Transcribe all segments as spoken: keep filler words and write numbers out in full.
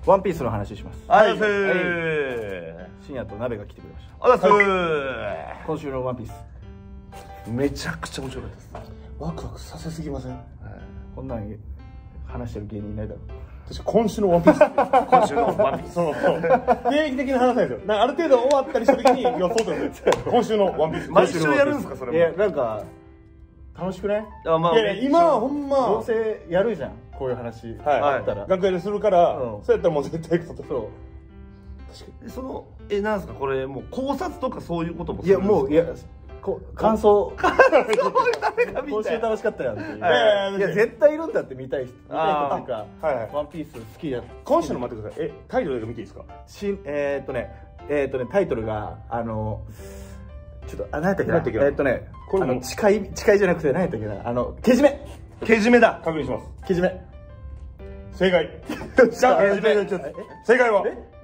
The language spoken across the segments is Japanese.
ワンピースの話します。 はい、 深夜と鍋が来てくれました。 あらす今週のワンピースめちゃくちゃ面白かったです。 ワクワクさせすぎません？ こんなん話してる芸人いないだろ。 確か今週のワンピース今週のワンピースそうそう定期的な話なんですよ。なんかある程度終わったりした時に予想するんですよ。今週のワンピース毎週やるんですかそれも。 いやなんか楽しくない？ あ、まあ、 いやいや今はほんまどうせやるじゃんこういう話あったら楽屋でするから、 うん、 そうやったらもう絶対行くと。 そう確かにそのえなんですかこれもう考察とかそういうこともいやもういやこ感想感想誰が見今たい週楽しかったやんっていう。いいやや絶対いるんだって見たい人見たい人っていうかワンピース好きや今週の待ってください。えタイトルだけ見ていいですか？ しえーっとねえーっとねタイトルがあのちょっとあ何やったっけな何やったっけなえーっとねこれもあの近い近いじゃなくて何やったっけなあのけじめけじめだ。 確認します。 けじめ正解。じゃあ正解は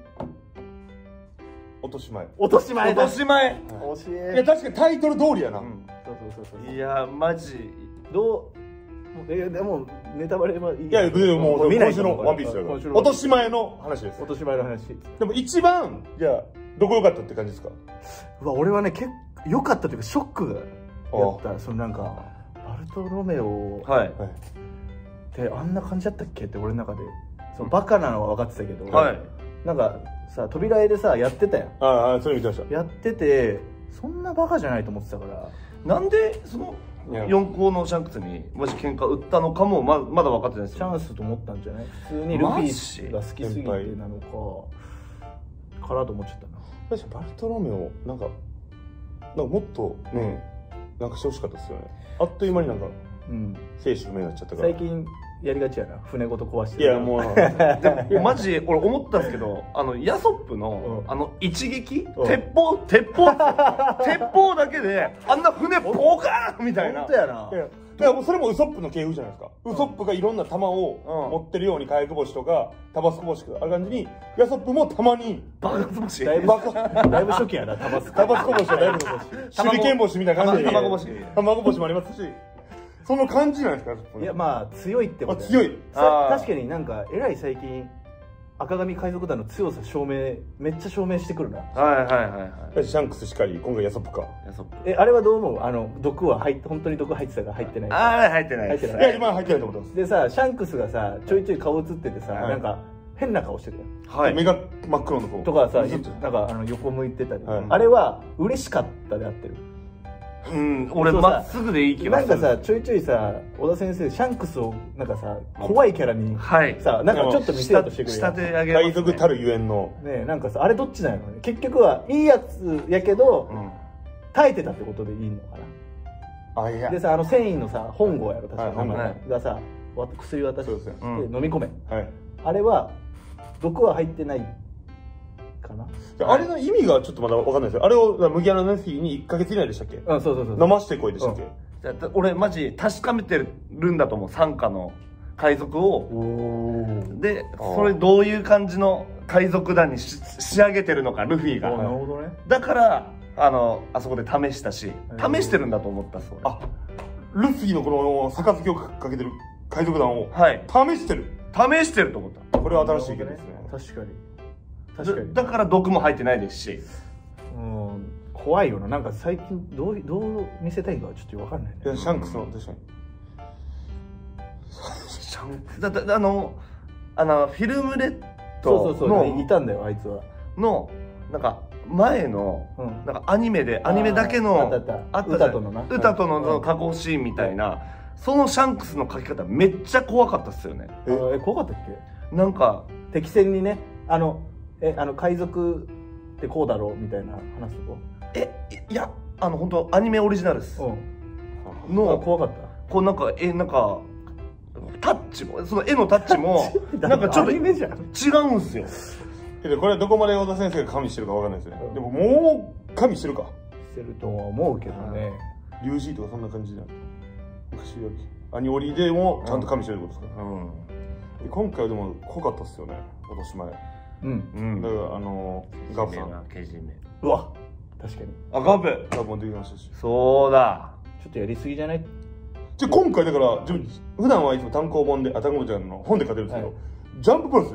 落とし前。 落とし前落とし前。 惜しい。 いや確かにタイトル通りやな。 そうそうそうそう。 いやマジどうえでもネタバレはいい。 いやでももう今週のワンピースだから。落とし前の話です。 落とし前の話。 でも一番じゃあどこ良かったって感じですか？ うわ俺はね結構良かったというかショックがやった。そのなんかバルトロメオはいってあんな感じだったっけって俺の中で。そのバカなのは分かってたけど。 はい。 なんかさ扉絵でさやってたやん。 ああそれ見てました。 やっててそんなバカじゃないと思ってたから。 なんでその四校のシャンクスにもし喧嘩売ったのかもままだ分かってないですよ。 チャンスと思ったんじゃない？普通にルフィが好きすぎてなのかからと思っちゃったな。 確かバルトロメオなんかなんかもっとね、うん、なんかしてほしかったですよね。あっという間になんかうん生死不明になっちゃったから。 最近やりがちやな船ごと壊して。 いやもうでもマジ俺思ったんですけどあのヤソップの、うん、あの一撃、うん、鉄砲鉄砲鉄砲だけであんな船ポカーンみたいな。 本当やな。 いやもうそれもウソップの系譜じゃないですか。ウソップがいろんな弾を持ってるように火薬星とかタバスコ星とかある感じにヤソップもたまに爆発星だいぶだいぶ初期やなタバスコタバスコ星はだいぶ手裏剣星みたいな感じで卵星卵星もありますしその感じなんですか。 いやまあ強いってこと。 強い。 確かになんかえらい最近赤髪海賊団の強さ証明めっちゃ証明してくるな。 はいはいはいはい。 シャンクスしかり今回ヤソップか。 ヤソップ。 えあれはどう思う？あの毒は入って本当に毒入ってたか入ってないか。 ああ入ってない。 入ってない。 いや今は入ってないと思ってます。 でさシャンクスがさちょいちょい顔映っててさなんか変な顔してるやん。 はい。目が真っ黒の子。 とかさなんかあの横向いてたり。あれは嬉しかったであってる。 うん、俺まっすぐでいい気がする。 なんかさちょいちょいさ小田先生シャンクスをなんかさ怖いキャラにさなんかちょっと見せようとしてくるやん。 海賊たるゆえんのねなんかさあれどっちなのね。結局はいいやつやけど耐えてたってことでいいのかな。 あいやでさあの繊維のさ本郷やろ確か本郷がさ薬渡して飲み込め。あれは毒は入ってないかな。 あれの意味がちょっとまだ分かんないですよ。あれを麦わらの日にいっかげつ以内でしたっけ？ うんそうそうそう。 飲ましてこいでしたっけ？ 俺マジ確かめてるんだと思う傘下の海賊を。でそれどういう感じの海賊団にし仕上げてるのかルフィが。 なるほどね。 だからあのあそこで試したし試してるんだと思った。そう。 あルフィのこの杯をかけてる海賊団を試してる。 試してると思った。 これは新しい意見ですね。 確かに。確かに。 だから毒も入ってないですし。 うん怖いよな。なんか最近どうどう見せたいかはちょっと分かんないね。 いやシャンクスの確かに。 シャンクスだってあのあのフィルムレッドそうそうそういたんだよあいつは。 のなんか前のなんかアニメでアニメだけのあったあった。歌とのな。 歌との加工シーンみたいなそのシャンクスの描き方めっちゃ怖かったっすよね。 え怖かったっけ？ なんか敵戦にねあのえあの海賊ってこうだろうみたいな話すとえいやあの本当アニメオリジナルです。 の怖かった。 こうなんかえなんかタッチもその絵のタッチもなんかちょっと違うんですよ。 けどこれはどこまで小田先生が加味してるかわかんないですね。でももう加味してるか。 してるとは思うけどね。 リュウジーとかそんな感じじゃん。昔よりアニオリでもちゃんと加味してるってことですか。今回はでも濃かったっすよね落とし前。うんだからあのガブさんうわ確かにあガブガブもできましたし。 そうだちょっとやりすぎじゃない？ じゃ今回だから普段はいつも単行本であ単行本じゃんの本で書いてるんですけどジャンププラスで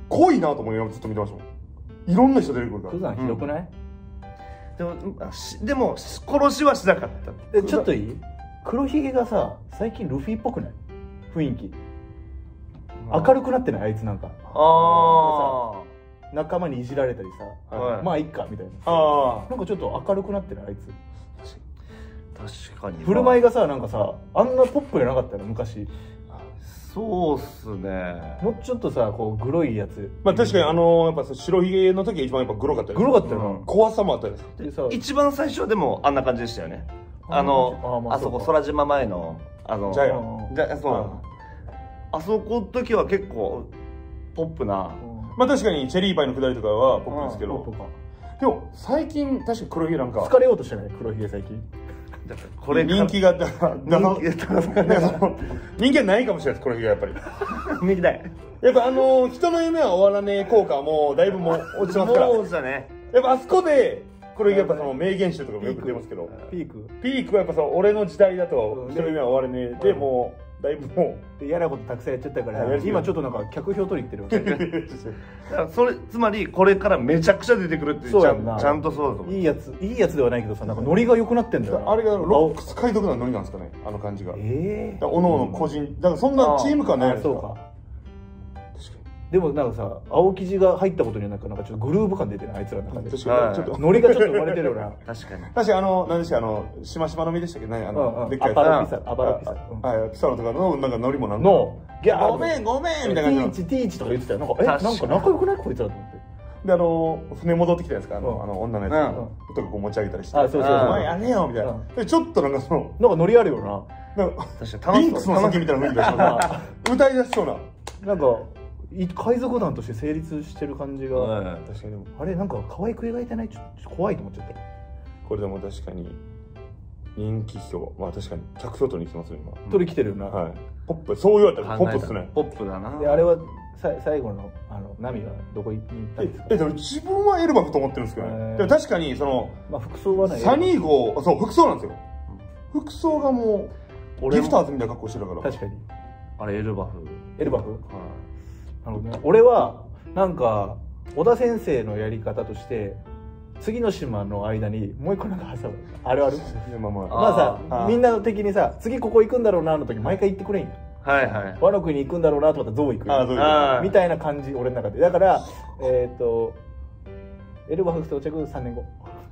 濃いなと思いながらずっと見てましたもん。いろんな人出てくるから。 クザンひどくない？ でもでも殺しはしなかった。 え、ちょっといい？黒ひげがさ最近ルフィっぽくない？雰囲気明るくなってない？あいつなんかああ仲間にいじられたりさ、はい、まあいっかみたいな。ああなんかちょっと明るくなってない？あいつ確かに振る舞いがさなんかさあんなポップじゃなかったの昔。 そうっすね。 もうちょっとさこうグロいやつ。 まあ確かにあのやっぱ白ひげの時が一番やっぱグロかったよ。 グロかったよな。 怖さもあったです。 一番最初はでもあんな感じでしたよね。あのあそこ空島前のあのジャイアン。そうあそこの時は結構ポップな。 まあ確かにチェリーパイの下りとかはポップですけど。でも最近確か黒ひげなんか疲れようとしてない黒ひげ最近。 これ人気がだから人気がないかもしれないです黒ひげがやっぱり人気ないやっぱあの人の夢は終わらねえ効果はもうだいぶもう落ちてますからそうだねやっぱあそこで黒ひげやっぱその名言集とかもよく出ますけどピークピークはやっぱその俺の時代だと人の夢は終わらねえでもうだいぶもう嫌なことたくさんやっちゃったから今ちょっとなんか客票取りに行ってるわけだからそれつまりこれからめちゃくちゃ出てくるってちゃんちゃんとそうだと思う。 いいやついいやつではないけどさなんかノリが良くなってんだよな。 あれがロックス海賊団のノリなんですかねあの感じが。ええおのおの個人だからそんなチーム感ないですか。そうかでもなんかさ青生地が入ったことになんかなんかちょっとグルーヴ感出てるあいつらの中で。 確かにちょっとノリがちょっと生まれてるよな。 確かに確かにあの何でしたあのしましまの実でしたっけねあのでっかいアバラピサアバラピサはいピサロとかのなんかノリもなんかのごめんごめんみたいな感じのティーチティーチとか言ってたよなんかえなんか仲良くないこいつらと思って。 であの船戻ってきたやつかあのあの女のやつとかこう持ち上げたりしてあそうそうお前やねよみたいなでちょっとなんかそのなんかノリあるよな。 なんかリンクスの先みたいな雰囲気がします歌い出しそうななんか海賊団として成立してる感じが、はい、確かにあれなんか可愛く描いてないちょっと怖いと思っちゃった。 これでも確かに人気票まあ確かに客票取りに来てますよ今取り来てるよな、はい、 ポップそう言われたらポップっすねポップだな。 であれはさ最後のあのナミはどこに行ったんですか。 えでも自分はエルバフと思ってるんですけどね。でも確かにその、 まあ、服装はねサニー号そう服装なんですよ、うん、服装がもうギフターズみたいな格好してるから確かにあれエルバフエルバフ、はいなるほどね、俺はなんか小田先生のやり方として次の島の間にもう一個なんか挟むあるあるまあまあまあさみんなの的にさ次ここ行くんだろうなの時毎回言ってくれんよ。はいはい。和の国行くんだろうなと思ったらゾウ行くよみたいな感じ俺の中でだからえっとエルバフ到着さんねんご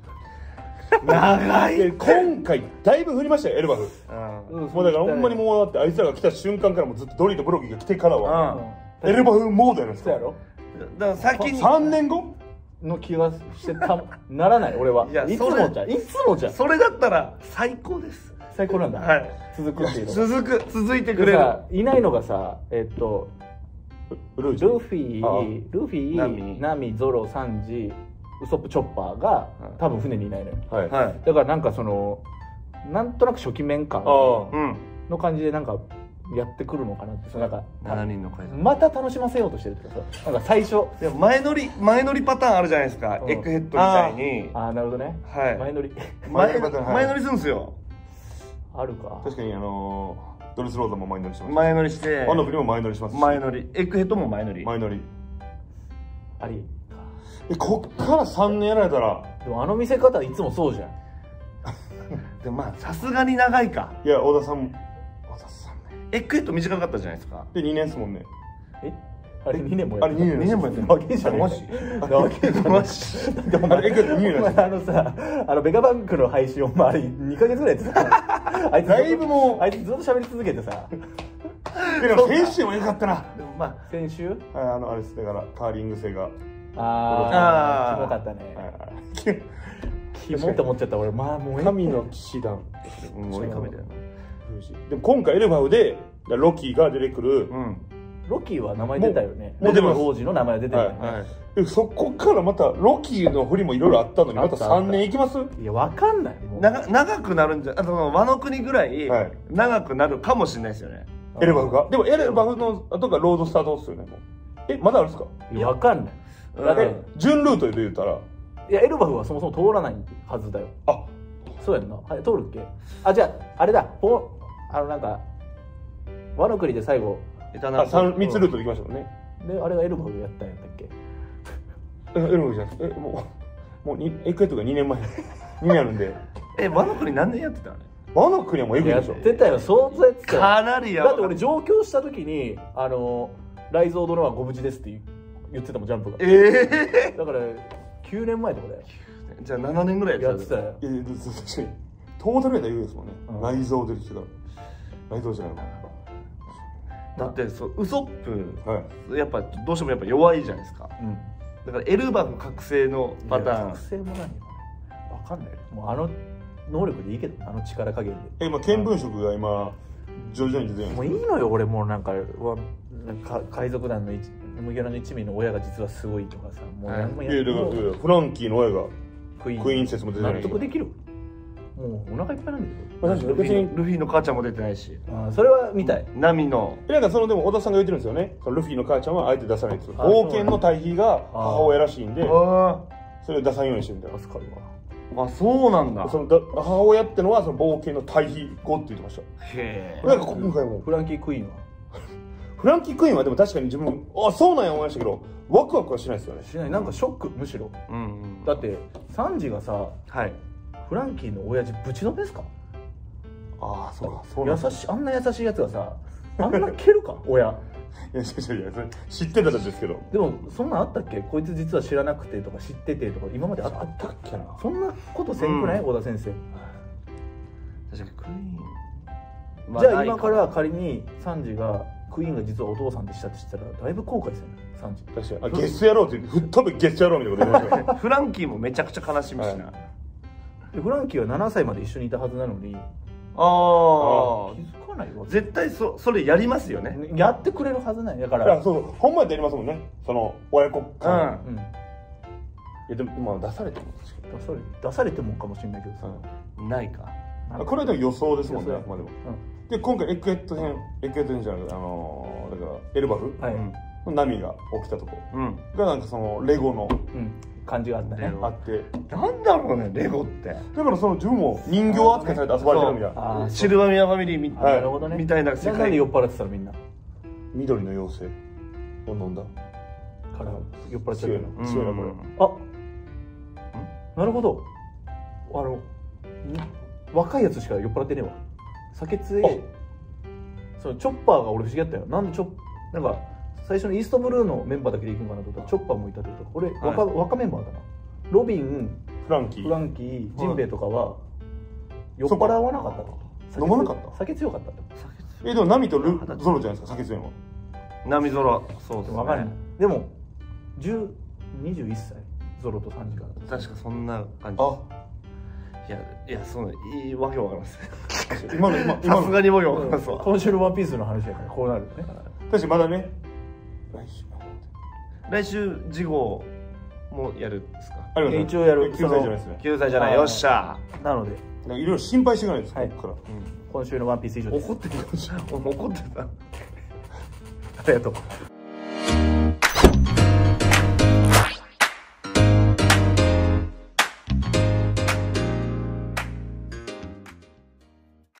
長い今回だいぶ降りましたよエルバフ、うん、もうだからほんまにもうだってあいつらが来た瞬間からもうずっとドリーとブロキーが来てからはエルバフモードやるんですか。 そうやろだから先にさんねんごの気がしてたならない俺はいやいつもじゃいつもじゃそれだったら最高です最高なんだ、はい、続くっていうの続く続いてくれるいないのがさえっとルフィルフィナミゾロサンジウソップチョッパーが多分船にいないのよ、はい、だからなんかそのなんとなく初期面感の感じでなんかやってくるのかなってなんかしちにんの海賊また楽しませようとしてるってさなんか最初でも前乗り前乗りパターンあるじゃないですか、うん、エッグヘッドみたいにああなるほどね、はい、前乗り前前乗りするんですよ。 あるか確かにあのー、ドレスローザも前乗りします前乗りしてワノブリも前乗りします前乗りエッグヘッドも前乗り前乗りありえこっからさんねんやられたらでもあの見せ方いつもそうじゃんでもまあさすがに長いかいや小田さんエッグヘッド短かったじゃないですか。 でにねんですもんね。 えあれにねんもやってる。あれにねんもやってる。 わけじゃねえ。マジなわけじゃマジでもあれエッグヘッドにねんなんです。あのさあのベガバンクの配信をまあにかげつぐらいやってた。あいつだいぶもうあいつずっと喋り続けてさ。 でも先週も良かったな。 でもまあ先週あのあれですだからカーリング性がああキモかったね。キモって思っちゃった俺まあもう神の騎士団。 もういい神だよな。 でも今回エルバフでロキが出てくる、うん、 ロキは名前出たよね。モデル王子の名前出てるよね、はいはい、そこからまたロキの振りもいろいろあったのにまたさんねんいきます。 いやわかんない長長くなるんじゃあの和の国ぐらい長くなるかもしれないですよね、 はい、エルバフがでもエルバフの後がロードスタートですよね。もうえまだあるんですか。 いやわかんないだって準ルートで言うたらいやエルバフはそもそも通らないはずだよ。あそうやんな、はい、通るっけ。あじゃああれだポあのなんか和の国で最後あ 3, 3つルートで行きましたもんね。 であれがエルバフやったんやったっけ。 エルバフじゃないですか。えもうもうエクエットがにねんまえにねんあるんで。 えワノ国何年やってたの？ ワノ国はもうエグいでしょ。 やってたよ、相当やってたよ。 かなりやばだって俺上京した時にあの雷蔵殿はご無事ですって言ってたもん、ジャンプが。 ええだからきゅうねんまえとかだよ。 じゃあななねんぐらいやってたよ。 いやいや確かにトータルやったら言うですもんね。雷蔵出てきてから雷蔵じゃないの。 だってそうウソップ、 はい、 やっぱどうしてもやっぱ弱いじゃないですか、うん、だからエルバフ覚醒のパターン。 覚醒も何よ分かんないよ。もうあの能力でいいけど、あの力加減で。 え今見聞色が今徐々に出てるんですか。 もういいのよ、俺もうなんかか海賊団の麦わらの一味の親が実はすごいとかさ、もう何もやってない。 いやだからフランキーの親がクイーンクイーン説も出てない。 納得できる。もうお腹いっぱいなんだけど、別にルフィの母ちゃんも出てないし。 あそれは見たい。 ナミのなんかそのでも小田さんが言ってるんですよね。そのルフィの母ちゃんはあえて出さないんですよ。冒険の対比が母親らしいんで、それを出さんようにしてるみたいな。 助かるわ。 あ、そうなんだ。 そのだ母親ってのはその冒険の対比語って言ってました。 へえ。 なんか今回もフランキークイーンはフランキークイーンはでも確かに自分あそうなんや思いましたけど、ワクワクはしないですよね。 しない。なんかショック、むしろ、うんうん、だってサンジがさ、はい、フランキーの親父ぶちのめすか。 ああそうか、そうなん優しい、あんな優しいやつがさ、あんな蹴るか親。 いやいやいや、それ知ってたんですけど。 でもそんなんあったっけ。こいつ実は知らなくてとか知っててとか今まであったっけな。そんなことせんくない、うん、小田先生。 確かにクイーン、 まあ、じゃあ今から仮にサンジがクイーンが実はお父さんでしたって知ったらだいぶ後悔するね、サンジ。 確かに。あ、ゲスやろうって吹っ飛べゲスやろうみたいなこと言いました。 フランキーもめちゃくちゃ悲しみしな、はい、 フランキーはななさいまで一緒にいたはずなのに、 ああ気づかないわ。 絶対 そ, それやりますよね。 やってくれるはずない。だからいやそうほんまやってやりますもんね、その親子感。うん、うん、いやでも今出されても出され出されてもかもしれないけどさ、 うん、ないか。 これはでも予想ですもんね、あくまでも。うん、で今回エクエット編、エクエット編じゃなくてあのー、だからエルバフ、はい、の波が起きたとこ、うん、がなんかそのレゴの、うん感じがあったね。あって、 なんだろうね、レゴって。 だからその自分も人形扱いされて遊ばれてるみたいな。 シルバニアファミリーみたいな、 なるほどね、 みたいな世界。 なんで酔っ払ってたのみんな。 緑の妖精を飲んだから酔っ払っちゃうの。 強いなこれ。 あ、なるほど。あの若いやつしか酔っ払ってねえわ。酒強え。そのチョッパーが俺不思議だったよ。なんでチョッなんか最初のイーストブルーのメンバーだけで行くんかなと思ったらチョッパーもいたってこと。俺、はい、若, 若メンバーだな。ロビン、 フランキー、 フランキー、ジンベエとかは酔っ払わなかったの。飲まなかった。 酒強かったって。 えでもナミとルゾロじゃないですか、酒強いのは。 ナミゾロ、そうですね。 分かんない。でもにじゅういっさいゾロとさんじから確かそんな感じ。あ、いやいや、そういいわけわかります。 今の今さすがにわけわかりますわ。 今週のワンピースの話やからこうなるね。 確かにまだね。 来週来週次号もやるんですか。 あり一応やる。 きゅうさいじゃないですね。 きゅうさいじゃない。よっしゃ。 なのでいろいろ心配していかないです。ここから。 今週のワンピース以上です。 怒ってた。怒ってた。 ありがとう。